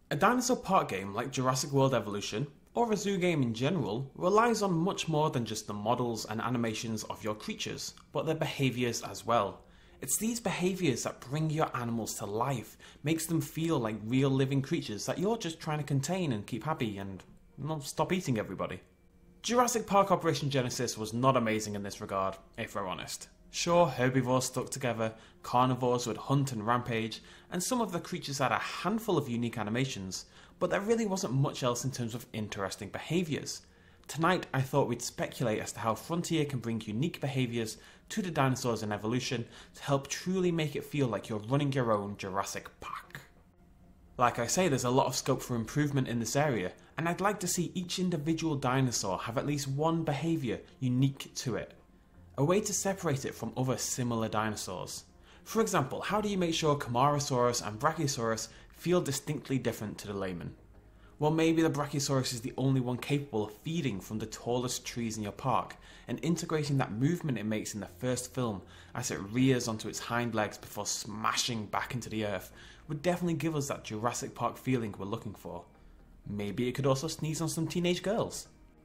A dinosaur park game like Jurassic World Evolution, or a zoo game in general, relies on much more than just the models and animations of your creatures, but their behaviours as well. It's these behaviours that bring your animals to life, makes them feel like real living creatures that you're just trying to contain and keep happy and stop eating everybody. Jurassic Park Operation Genesis was not amazing in this regard, if we're honest. Sure, herbivores stuck together, carnivores would hunt and rampage, and some of the creatures had a handful of unique animations, but there really wasn't much else in terms of interesting behaviours. Tonight I thought we'd speculate as to how Frontier can bring unique behaviours to the dinosaurs in evolution to help truly make it feel like you're running your own Jurassic Park. Like I say, there's a lot of scope for improvement in this area, and I'd like to see each individual dinosaur have at least one behaviour unique to it. A way to separate it from other similar dinosaurs. For example, how do you make sure Camarasaurus and Brachiosaurus feel distinctly different to the layman? Well, maybe the Brachiosaurus is the only one capable of feeding from the tallest trees in your park, and integrating that movement it makes in the first film as it rears onto its hind legs before smashing back into the earth would definitely give us that Jurassic Park feeling we're looking for. Maybe it could also sneeze on some teenage girls.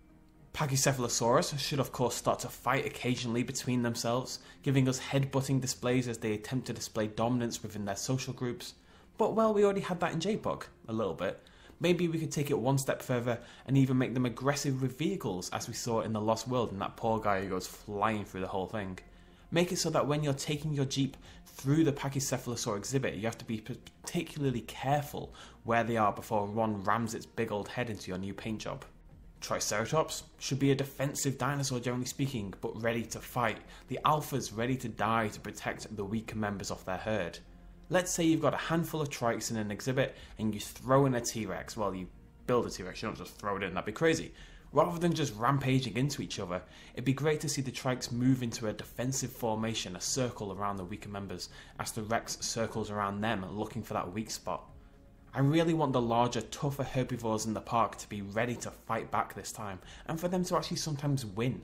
Pachycephalosaurus should of course start to fight occasionally between themselves, giving us head-butting displays as they attempt to display dominance within their social groups. But well, we already had that in J-Pug, a little bit. Maybe we could take it one step further and even make them aggressive with vehicles as we saw in The Lost World and that poor guy who goes flying through the whole thing. Make it so that when you're taking your Jeep through the Pachycephalosaur exhibit, you have to be particularly careful where they are before one rams its big old head into your new paint job. Triceratops should be a defensive dinosaur generally speaking, but ready to fight, the alphas ready to die to protect the weaker members of their herd. Let's say you've got a handful of trikes in an exhibit and you throw in a T-Rex. Well, you build a T-Rex, you don't just throw it in, that'd be crazy. Rather than just rampaging into each other, it'd be great to see the trikes move into a defensive formation, a circle around the weaker members, as the Rex circles around them looking for that weak spot. I really want the larger, tougher herbivores in the park to be ready to fight back this time, and for them to actually sometimes win.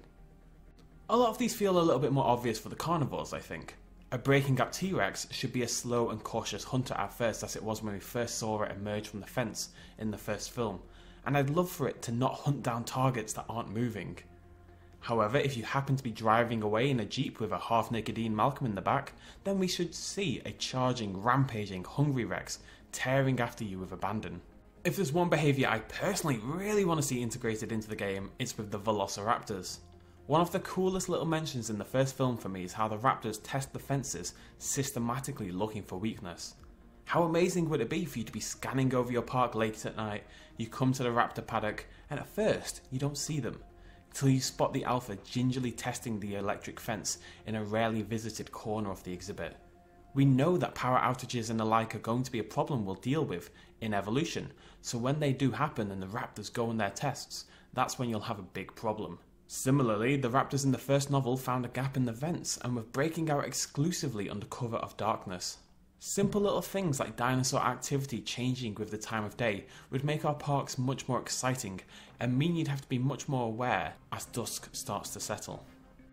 A lot of these feel a little bit more obvious for the carnivores, I think. A breaking up T-Rex should be a slow and cautious hunter at first, as it was when we first saw it emerge from the fence in the first film, and I'd love for it to not hunt down targets that aren't moving. However, if you happen to be driving away in a Jeep with a half-naked Ian Malcolm in the back, then we should see a charging, rampaging, hungry Rex tearing after you with abandon. If there's one behaviour I personally really want to see integrated into the game, it's with the Velociraptors. One of the coolest little mentions in the first film for me is how the raptors test the fences, systematically looking for weakness. How amazing would it be for you to be scanning over your park late at night, you come to the raptor paddock, and at first you don't see them, until you spot the alpha gingerly testing the electric fence in a rarely visited corner of the exhibit. We know that power outages and the like are going to be a problem we'll deal with in evolution, so when they do happen and the raptors go on their tests, that's when you'll have a big problem. Similarly, the raptors in the first novel found a gap in the vents and were breaking out exclusively under cover of darkness. Simple little things like dinosaur activity changing with the time of day would make our parks much more exciting and mean you'd have to be much more aware as dusk starts to settle.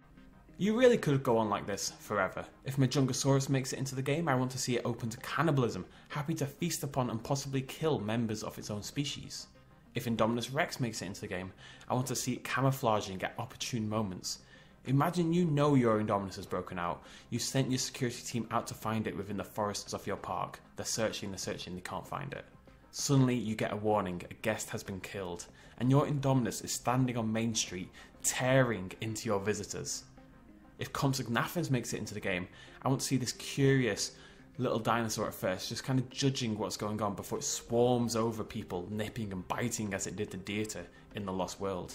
You really could go on like this forever. If Majungasaurus makes it into the game, I want to see it open to cannibalism, happy to feast upon and possibly kill members of its own species. If Indominus Rex makes it into the game, I want to see it camouflaging at opportune moments. Imagine you know your Indominus has broken out, you sent your security team out to find it within the forests of your park, they're searching, they can't find it. Suddenly you get a warning, a guest has been killed, and your Indominus is standing on Main Street, tearing into your visitors. If Compsognathus makes it into the game, I want to see this curious little dinosaur at first, just kind of judging what's going on before it swarms over people, nipping and biting as it did the Deator in The Lost World.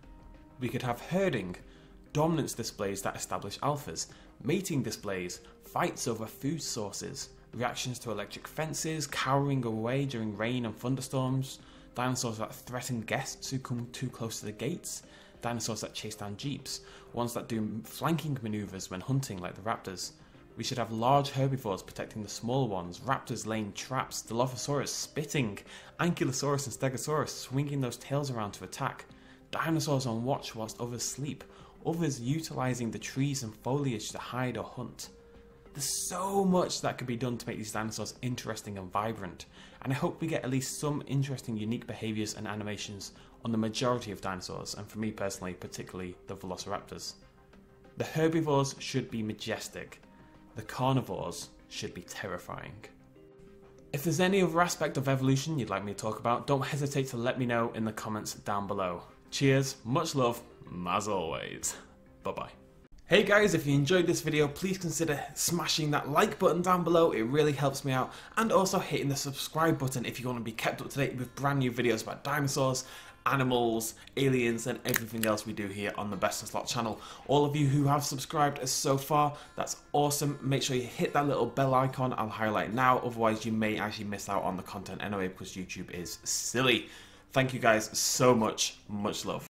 We could have herding, dominance displays that establish alphas, mating displays, fights over food sources, reactions to electric fences, cowering away during rain and thunderstorms, dinosaurs that threaten guests who come too close to the gates, dinosaurs that chase down jeeps, ones that do flanking maneuvers when hunting like the raptors. We should have large herbivores protecting the small ones, raptors laying traps, Dilophosaurus spitting, Ankylosaurus and Stegosaurus swinging those tails around to attack, dinosaurs on watch whilst others sleep, others utilising the trees and foliage to hide or hunt. There's so much that could be done to make these dinosaurs interesting and vibrant, and I hope we get at least some interesting unique behaviours and animations on the majority of dinosaurs, and for me personally, particularly the Velociraptors. The herbivores should be majestic, the carnivores should be terrifying. If there's any other aspect of evolution you'd like me to talk about, don't hesitate to let me know in the comments down below. Cheers, much love, as always. Bye bye. Hey guys, if you enjoyed this video, please consider smashing that like button down below, it really helps me out, and also hitting the subscribe button if you want to be kept up to date with brand new videos about dinosaurs, animals, aliens, and everything else we do here on the BestInSlot channel. All of you who have subscribed so far, that's awesome. Make sure you hit that little bell icon I'll highlight now, otherwise you may actually miss out on the content anyway because YouTube is silly. Thank you guys so much, much love.